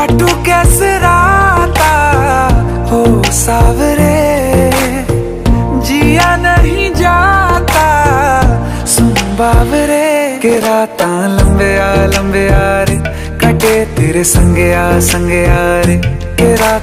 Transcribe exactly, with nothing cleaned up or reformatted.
काटू कैसे राता हो सावरे, जिया नहीं जाता सुन बावरे। के राता लंबे आ लंबे आ रे, कटे तेरे संगे आ संगे आ रे। के रात